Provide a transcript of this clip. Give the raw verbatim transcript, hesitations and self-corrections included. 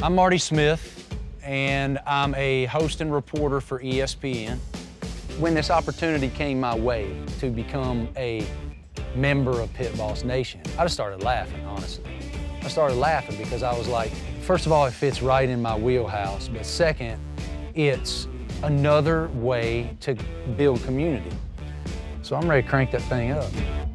I'm Marty Smith, and I'm a host and reporter for E S P N. When this opportunity came my way to become a member of Pit Boss Nation, I just started laughing, honestly. I started laughing because I was like, first of all, it fits right in my wheelhouse, but second, it's another way to build community. So I'm ready to crank that thing up.